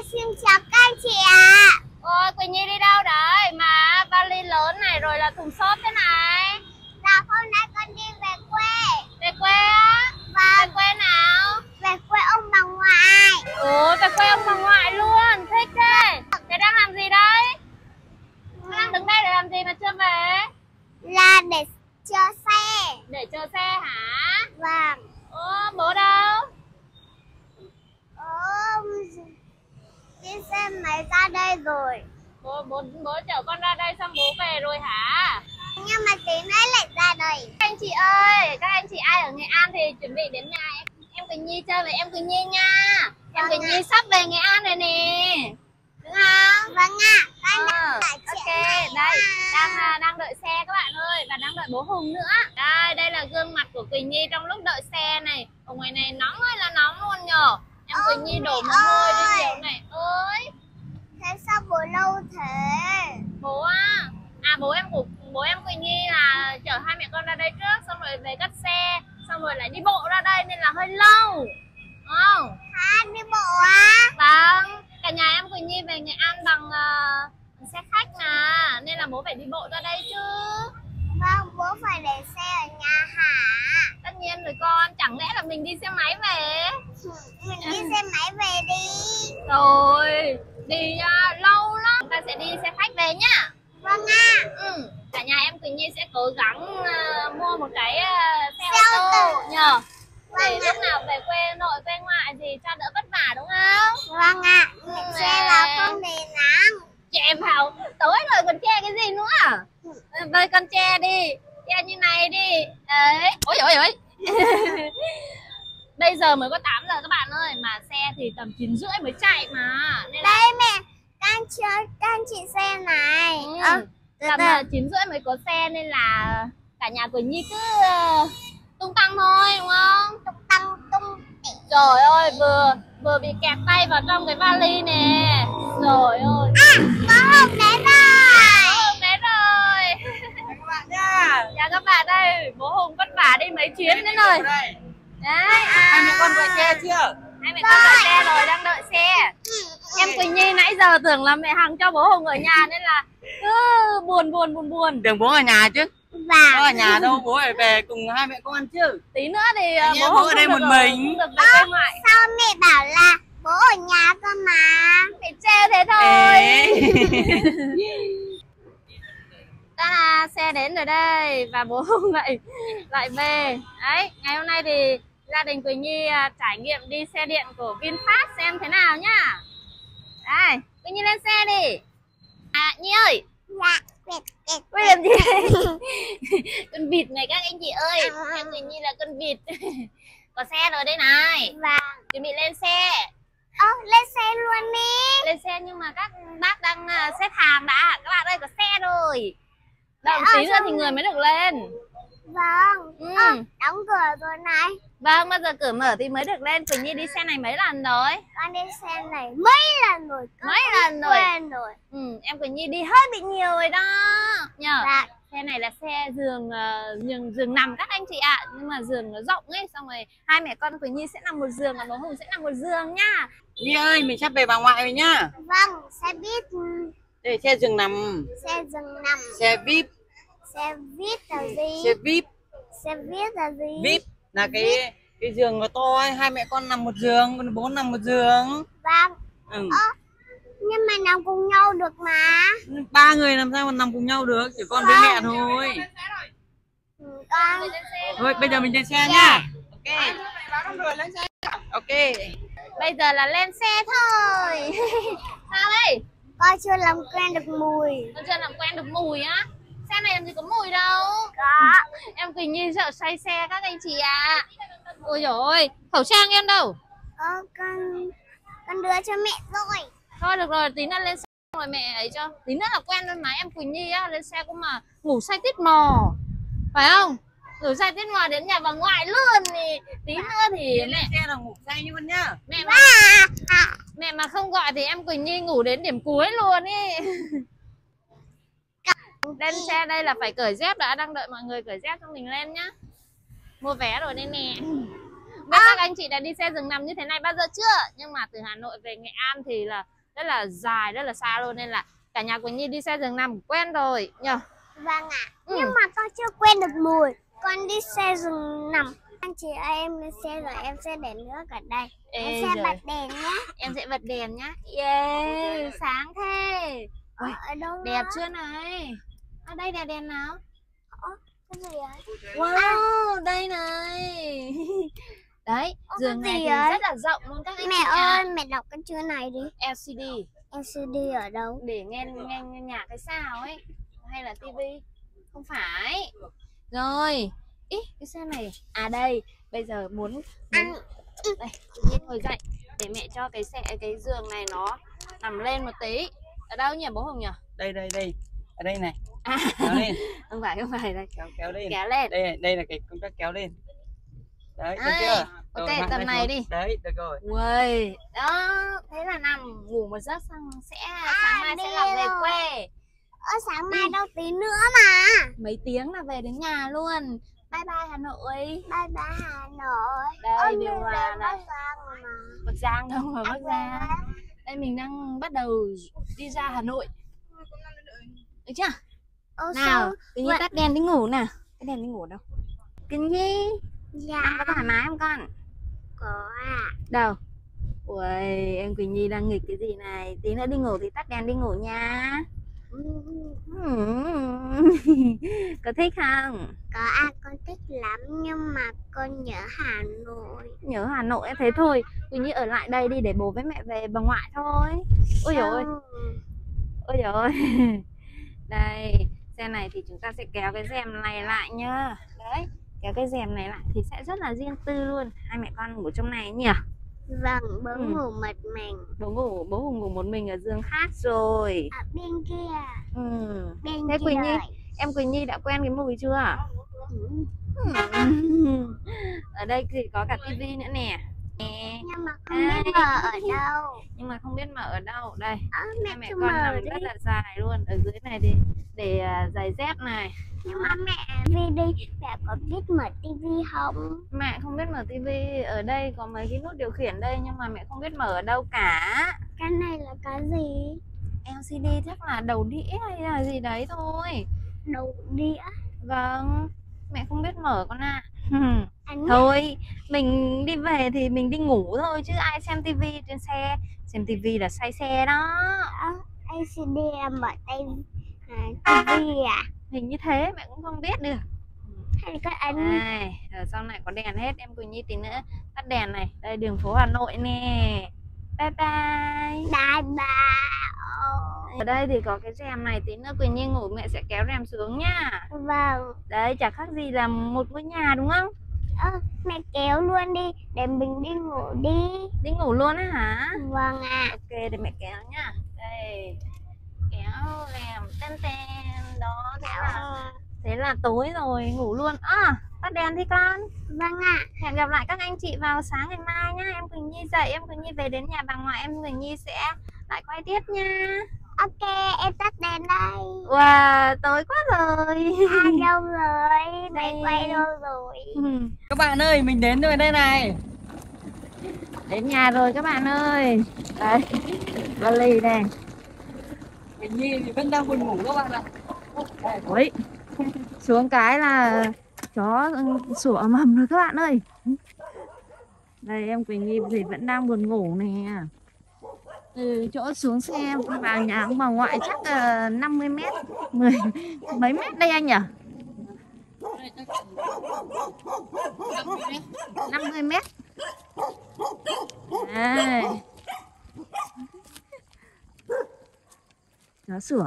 xin chào các anh chị ạ. Ôi, Quỳnh Nhi đi đâu đấy mà vali lớn này rồi là thùng xốp thế này? Dạ hôm nay con đi về quê. Về quê á? Vâng. Về quê nào? Về quê ông bà ngoại. Ồ, về quê ông bà ngoại luôn, thích thế. Thế đang làm gì đấy? Đang đứng đây để làm gì mà chưa về? Là để chờ xe. Để chờ xe hả? Vâng. Ồ, bố đâu? Đi xe máy ra đây rồi. Bố chở con ra đây xong bố về rồi hả? Nhưng mà tí nữa lại ra đây. Các anh chị ơi, các anh chị ai ở Nghệ An thì chuẩn bị đến nhà em Quỳnh Nhi chơi với em Quỳnh Nhi nha. Em Quỳnh Nhi sắp về Nghệ An rồi nè. Đúng không? Vâng ạ. Ok, đây đang đợi xe các bạn ơi, và đang đợi bố Hùng nữa. Đây là gương mặt của Quỳnh Nhi trong lúc đợi xe này. Ở ngoài này nóng ơi là nóng luôn nhờ. Em Quỳnh Nhi đổ mồ hôi đi nhiều này ơi. Thế sao bố lâu thế? Bố á? Bố em Quỳnh Nhi là chở hai mẹ con ra đây trước, xong rồi về cất xe, xong rồi lại đi bộ ra đây nên là hơi lâu. Đúng không? Đi bộ á? Vâng, cả nhà em Quỳnh Nhi về Nghệ An bằng xe khách mà, nên là bố phải đi bộ ra đây chứ. Vâng, bố phải để xe ở nhà hả? Tất nhiên rồi con, chẳng lẽ là mình đi xe máy về? Mình đi xe máy về đi. Rồi, đi lâu lắm, chúng ta sẽ đi xe khách về nhá. Vâng ạ. Cả nhà em Quỳnh Nhi sẽ cố gắng mua một cái xe ô tô nhờ. Để lúc nào về quê nội quê ngoại thì cho đỡ vất vả đúng không? Vâng ạ. Xe là không để nắng. Che vào tối rồi còn che cái gì nữa? Đây con che đi, che như này đi. Đấy. Ôi ôi ôi. Bây giờ mới có 8 giờ các bạn ơi, mà xe thì tầm 9 rưỡi mới chạy mà. Nên là... Đây mẹ, các anh chị xem này. Tầm 9 rưỡi mới có xe nên là cả nhà Quỳnh Nhi cứ tung tăng thôi đúng không? Tung tăng tung tỉa. Trời ơi, vừa bị kẹt tay vào trong cái vali nè. Trời ơi. Có Hùng đến rồi. Hùng đến rồi. Chào các bạn nha. Chào các bạn đây. Bố Hùng vất vả đi mấy chuyến đến rồi. Đấy. Hai mẹ con gọi xe chưa? Hai mẹ con gọi xe rồi, đang đợi xe. Em Quỳnh Nhi nãy giờ tưởng là mẹ Hằng cho bố Hùng ở nhà nên là cứ buồn. Tưởng bố ở nhà chứ. Vâng. Có ở nhà đâu, bố phải về cùng hai mẹ con chứ. Tí nữa thì bố Hùng ở đây một mình. được về quê ngoại. Sao mẹ bảo là bố ở nhà cơ mà? Mẹ trêu thế thôi. Đó là xe đến rồi đây và bố Hùng lại về. Đấy, ngày hôm nay thì gia đình Quỳnh Nhi trải nghiệm đi xe điện của VinFast xem thế nào nhá. Đây, Quỳnh Nhi lên xe đi. Nhi ơi. Dạ. Quỳnh làm gì đây? Con vịt này các anh chị ơi. Em Quỳnh Nhi là con vịt. Có xe rồi đây này. Vâng. Chuẩn bị lên xe. Lên xe luôn đi. Lên xe nhưng mà các bác đang xếp hàng đã. Các bạn ơi, có xe rồi. Đợi tí nữa thì người mới được lên. Vâng. Đóng cửa rồi này. Vâng, bao giờ cửa mở thì mới được lên. Quỳnh Nhi đi xe này mấy lần rồi? Con đi xe này mấy lần rồi. Mấy lần rồi. Quen rồi. Em Quỳnh Nhi đi hơi bị nhiều rồi đó nhờ. Dạ. Xe này là xe giường nằm các anh chị ạ. Nhưng mà giường nó rộng ấy. Xong rồi hai mẹ con Quỳnh Nhi sẽ nằm một giường, còn bố Hùng sẽ nằm một giường nhá. Nhi ơi, mình sắp về bà ngoại rồi nhá. Vâng, xe buýt. Đây xe giường nằm. Xe giường nằm. Xe VIP. Xe buýt là gì? Xe VIP. Xe buýt là gì? VIP là cái giường nó to ấy, hai mẹ con nằm một giường, còn bố nằm một giường. Vâng. Nhưng mà nằm cùng nhau được mà. Ba người làm sao mà nằm cùng nhau được, chỉ con với mẹ thôi. Con. Thôi bây giờ mình lên xe nhá. Ok. Bây giờ là lên xe thôi. Sao đây? Con chưa làm quen được mùi. Con chưa làm quen được mùi á? Xe này làm gì có mùi đâu. Có. Em Quỳnh Nhi sợ say xe các anh chị ạ. Ôi dồi ôi, khẩu trang em đâu? Con đưa cho mẹ rồi. Thôi được rồi, tí nữa lên xe rồi mẹ ấy cho. Tí nữa là quen luôn mà, em Quỳnh Nhi á, lên xe cũng mà ngủ say tít mò. Phải không? Ngủ say tít mò đến nhà bà ngoại luôn thì tí nữa thì mẹ xe là ngủ say như con nhá. Mẹ mà không gọi thì em Quỳnh Nhi ngủ đến điểm cuối luôn ý. Lên xe đây là phải cởi dép đã, đang đợi mọi người cởi dép cho mình lên nhá. Mua vé rồi đây nè. Biết các anh chị đã đi xe giường nằm như thế này bao giờ chưa? Nhưng mà từ Hà Nội về Nghệ An thì là rất là dài, rất là xa luôn, nên là cả nhà Quỳnh Nhi đi xe giường nằm quen rồi nhờ. Vâng ạ. Nhưng mà con chưa quen được mùi. Con đi xe giường nằm. Anh chị ơi, em lên xe rồi, em sẽ để nước ở đây. Em sẽ bật đèn nhé. Em sẽ bật đèn nhá. Yeah, sáng thế. Ở đâu Đẹp đó? chưa này? Ở đây là đèn nào? Cái gì ấy? Wow, đây này. Đấy, giường này thì rất là rộng luôn các anh Mẹ chị ơi, mẹ đọc cái chữ này đi. LCD. LCD ở đâu? Để nghe nhạc hay sao ấy, hay là tivi? Không phải. Rồi, cái xe này. À đây, bây giờ muốn đây, Nhi ngồi dậy để mẹ cho cái giường này nó nằm lên một tí. Ở đâu nhỉ bố Hùng nhỉ? Đây ở đây này. Kéo lên. không phải đây. Kéo lên. Kéo lên. Đây là cái công tắc kéo lên. Đấy, được Đây. chưa? Ok, Rồi, tầm này đi. Đấy, được rồi. Uầy, đó, thế là nằm ngủ một giấc xong sáng mai sẽ là về quê. Sáng mai đâu tí nữa mà. Mấy tiếng là về đến nhà luôn. Bye bye Hà Nội. Bye bye Hà Nội. Đây điều hòa này. Mà. Bắc Giang đâu mà Bắc Giang. Đây mình đang bắt đầu đi ra Hà Nội. Được chưa? Nào, Quỳnh Nhi tắt đèn đi ngủ nào. Cái đèn đi ngủ đâu? Quỳnh Nhi. Dạ. Ăn có thoải mái không con? Có ạ. Đâu? Ui, em Quỳnh Nhi đang nghịch cái gì này? Tí nữa đi ngủ thì tắt đèn đi ngủ nha. Có thích không? Có ạ, con thích lắm nhưng mà con nhớ Hà Nội. Nhớ Hà Nội em thế thôi. Quỳnh Nhi ở lại đây đi để bố với mẹ về bà ngoại thôi. Ôi dồi ôi. Ôi dồi ôi. Đây, xe này thì chúng ta sẽ kéo cái rèm này lại nhá. Đấy, kéo cái rèm này lại thì sẽ rất là riêng tư luôn. Hai mẹ con ngủ trong này nhỉ? Vâng, bố ngủ một mình. Bố Hùng ngủ một mình ở giường khác rồi. Ở bên kia. Bên Thế kia Quỳnh Nhi, rồi. em Quỳnh Nhi đã quen cái mùi chưa? Ở đây thì có cả tivi nữa nè. Nhưng mà không biết mở ở đâu. Nhưng mà không biết mở ở đâu. Đây, Mẹ mẹ cứ con mở nằm đi. rất là dài luôn. Ở dưới này thì để giày dép này. Nhưng mà mẹ đi đi, mẹ có biết mở tivi không? Mẹ không biết mở tivi. Ở đây có mấy cái nút điều khiển đây, nhưng mà mẹ không biết mở ở đâu cả. Cái này là cái gì? LCD chắc là đầu đĩa hay là gì đấy thôi. Đầu đĩa. Vâng, mẹ không biết mở con ạ. Anh Thôi, mình đi về thì mình đi ngủ thôi chứ ai xem tivi trên xe. Xem tivi là say xe đó. LCD là mở tay tivi à? Hình như thế mẹ cũng không biết được. Hay cái anh Đây, ở sau này có đèn hết. Em Quỳnh Nhi tí nữa tắt đèn này. Đây đường phố Hà Nội nè. Bye bye. bye bye. Ở đây thì có cái rèm này. Tí nữa Quỳnh Nhi ngủ mẹ sẽ kéo rèm xuống nhá. Vâng. Đấy, chả khác gì là một ngôi nhà đúng không? Mẹ kéo luôn đi để mình đi ngủ đi. Đi ngủ luôn á hả? Vâng ạ. Ok, để mẹ kéo nhá. Đây, kéo rèm ten ten. Đó, thế là tối rồi, ngủ luôn. Tắt đèn đi con. Vâng ạ. Hẹn gặp lại các anh chị vào sáng ngày mai nhá. Em Quỳnh Nhi dậy, em Quỳnh Nhi về đến nhà bà ngoại, em Quỳnh Nhi sẽ lại quay tiếp nha. Ok, em tắt đèn đây. Wow, tối quá rồi. Đâu rồi? Mẹ quay đâu rồi? Các bạn ơi, mình đến rồi đây này. Đến nhà rồi các bạn ơi. Đây, vali đây. Quỳnh Nhi thì vẫn đang buồn ngủ các bạn ạ. Ôi, xuống cái là chó sủa ầm ầm rồi các bạn ơi. Đây em Quỳnh Nhi thì vẫn đang buồn ngủ nè. Từ chỗ xuống xe vào nhà ông bà ngoại chắc 50 mét, mấy mét đây anh nhỉ? 50 mét. Đây. Chó sủa.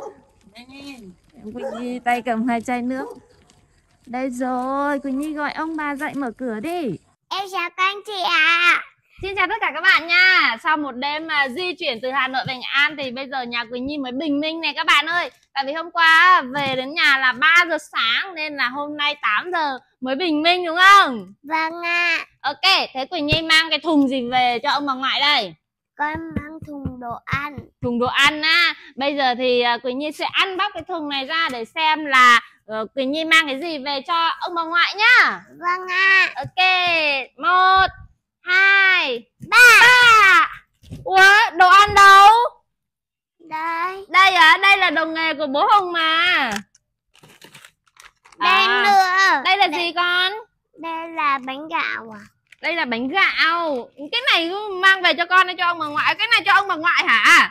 Em Quỳnh Nhi tay cầm 2 chai nước. Đây rồi, Quỳnh Nhi gọi ông bà dậy mở cửa đi. Em chào các anh chị ạ. Xin chào tất cả các bạn nha. Sau một đêm mà di chuyển từ Hà Nội về Nghệ An thì bây giờ nhà Quỳnh Nhi mới bình minh này các bạn ơi. Tại vì hôm qua về đến nhà là 3 giờ sáng nên là hôm nay 8 giờ mới bình minh đúng không? Vâng ạ. Ok, thế Quỳnh Nhi mang cái thùng gì về cho ông bà ngoại đây? Con mang thùng đồ ăn. Thùng đồ ăn á. Bây giờ thì Quỳnh Nhi sẽ ăn bóc cái thùng này ra để xem là Quỳnh Nhi mang cái gì về cho ông bà ngoại nhá. Vâng ạ. Ok, 1, 2, 3. 3. Ủa, đồ ăn đâu? Đây. Đây à, đây là đồ nghề của bố Hùng mà. Đây nữa. Đây là gì con? Đây là bánh gạo à? Đây là bánh gạo. Cái này mang về cho con hay cho ông bà ngoại? Cái này cho ông bà ngoại hả?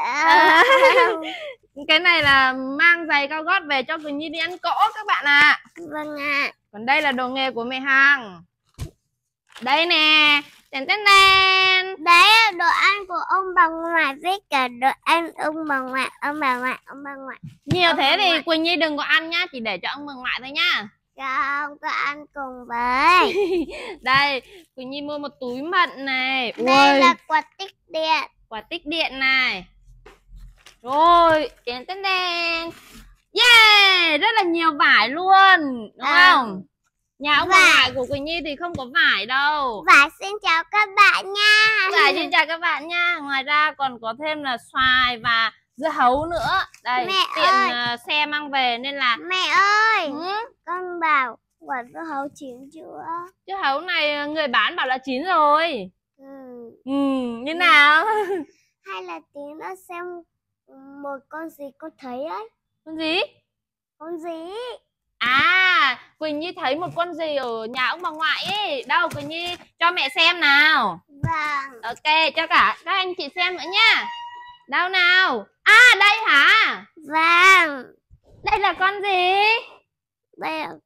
Cái này là mang giày cao gót về cho Quỳnh Nhi đi ăn cỗ các bạn ạ. Vâng ạ. Còn đây là đồ nghề của mẹ Hằng. Đây nè. Tên tên tên. Đấy là đồ ăn của ông bà ngoại với cả đồ ăn ông bà ngoại, ông bà ngoại, ông bà ngoại. Nhiều Ông thế bà thì ngoại. Quỳnh Nhi đừng có ăn nhá, chỉ để cho ông bà ngoại thôi nhá. Không có ăn cùng với. Đây, Quỳnh Nhi mua một túi mận này. Đây Ui, là quạt tích điện. quả tích điện này. Rồi, tên tên tên. Yeah, rất là nhiều vải luôn, đúng không? Nhà ông bà ngoại của Quỳnh Nhi thì không có vải đâu. Và xin chào các bạn nha. Và xin chào các bạn nha. Ngoài ra còn có thêm là xoài và dưa hấu nữa. Đây, Mẹ tiện ơi. xe mang về nên là Mẹ ơi, ừ, con bảo quả dưa hấu chín chưa? dưa hấu này người bán bảo là chín rồi. Ừ. Như nào? Hay là tí nữa xem một con gì con thấy ấy. Con gì? Con gì? À, Quỳnh Nhi thấy một con gì ở nhà ông bà ngoại ấy. Đâu, Quỳnh Nhi cho mẹ xem nào. Vâng. Ok, cho cả các anh chị xem nữa nha. Đâu nào? À, đây hả? Vâng. Đây là con gì? Đây là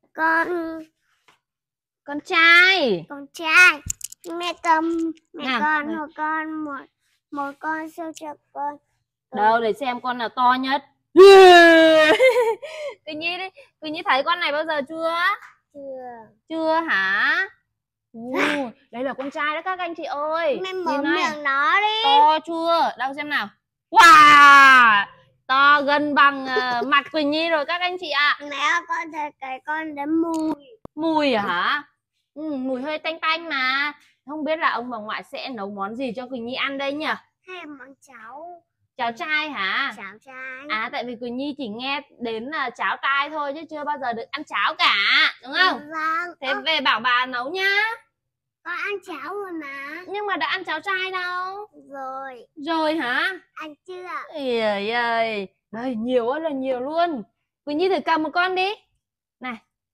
Con trai. con trai. Mẹ cầm mẹ Nào, con đây. một con siêu cho con. Đâu để xem con nào to nhất. Quỳnh Nhi thấy con này bao giờ chưa? Chưa. Chưa hả? Đây là con trai đó các anh chị ơi. Mẹ mở Nhìn này, miệng nó đi. to chưa? Đâu xem nào. Wow, to gần bằng mặt Quỳnh Nhi rồi các anh chị ạ. Mẹ ơi, con thấy cái con đấy mùi. Mùi hả? Mùi hơi tanh tanh mà. Không biết là ông bà ngoại sẽ nấu món gì cho Quỳnh Nhi ăn đây nhỉ? Hay món cháo. Cháo trai hả? Cháo trai. À, tại vì Quỳnh Nhi chỉ nghe đến là cháo trai thôi chứ chưa bao giờ được ăn cháo cả, đúng không? Vâng. Thế về bảo bà nấu nhá. Con ăn cháo rồi mà. Nhưng mà đã ăn cháo trai đâu. Rồi. Rồi hả? Ăn chưa? Ơi ơi, đây nhiều ơi là nhiều luôn. Quỳnh Nhi thử cầm một con đi. Này.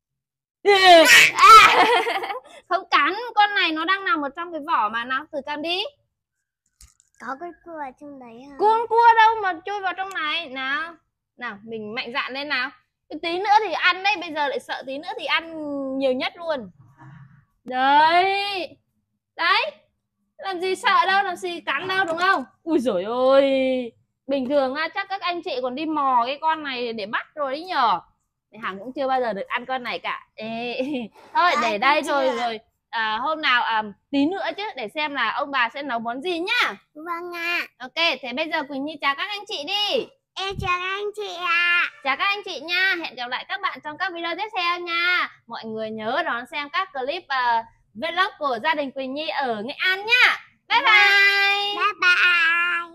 Không cắn, con này nó đang nằm ở trong cái vỏ mà, nào thử cầm đi. Có cái cua ở trong đấy hả? Con cua đâu mà chui vào trong này. Nào, nào mình mạnh dạn lên nào. Tí nữa thì ăn đấy, bây giờ lại sợ tí nữa thì ăn nhiều nhất luôn. Đấy. Đấy. Làm gì sợ đâu, làm gì cắn đâu, đúng không? Ui giời ơi. Bình thường chắc các anh chị còn đi mò cái con này để bắt rồi đấy nhờ. Hằng cũng chưa bao giờ được ăn con này cả. Ê, thôi để đây rồi hôm nào tí nữa chứ, để xem là ông bà sẽ nấu món gì nhá. Vâng ạ. Ok, thế bây giờ Quỳnh Nhi chào các anh chị đi. Em chào các anh chị ạ. Chào các anh chị nha. Hẹn gặp lại các bạn trong các video tiếp theo nha. Mọi người nhớ đón xem các clip vlog của gia đình Quỳnh Nhi ở Nghệ An nhá. Bye bye. Bye bye.